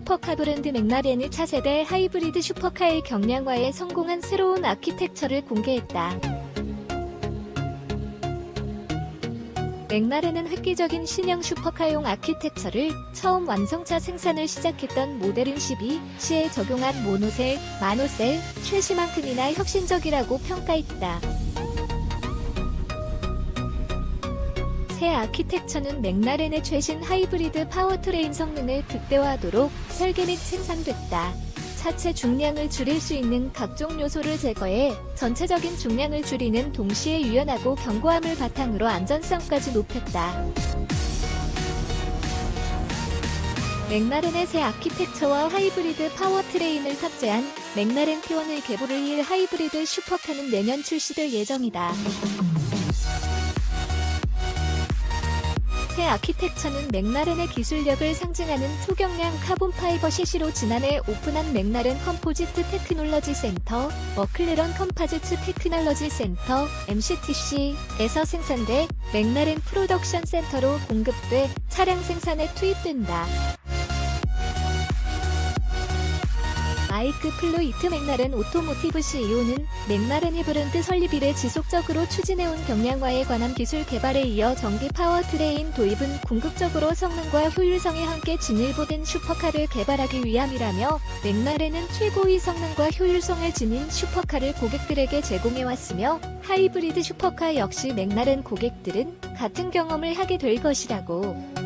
슈퍼카 브랜드 맥라렌이 차세대 하이브리드 슈퍼카의 경량화에 성공한 새로운 아키텍처를 공개했다. 맥라렌은 획기적인 신형 슈퍼카용 아키텍처를 처음 완성차 생산을 시작했던 모델은 12C에 적용한 모노셀, 마노셀, 최신만큼이나 혁신적이라고 평가했다. 새 아키텍처는 맥라렌의 최신 하이브리드 파워트레인 성능을 극대화하도록 설계 및 생산됐다. 차체 중량을 줄일 수 있는 각종 요소를 제거해 전체적인 중량을 줄이는 동시에 유연하고 견고함을 바탕으로 안전성까지 높였다. 맥라렌의 새 아키텍처와 하이브리드 파워트레인을 탑재한 맥라렌 P1의 계보를 이을 하이브리드 슈퍼카는 내년 출시될 예정이다. 새 아키텍처는 맥라렌의 기술력을 상징하는 초경량 카본 파이버 시시로 지난해 오픈한 맥라렌 컴포지트 테크놀러지 센터, 머클레런 컴파지트 테크놀러지 센터, MCTC에서 생산돼 맥라렌 프로덕션 센터로 공급돼 차량 생산에 투입된다. 마이크 플로이트 맥라렌 오토모티브 CEO는 맥라렌이 브랜드 설립 이래 지속적으로 추진해온 경량화에 관한 기술 개발에 이어 전기 파워트레인 도입은 궁극적으로 성능과 효율성에 함께 진일보된 슈퍼카를 개발하기 위함이라며 맥라렌은 최고의 성능과 효율성을 지닌 슈퍼카를 고객들에게 제공해왔으며 하이브리드 슈퍼카 역시 맥라렌 고객들은 같은 경험을 하게 될 것이라고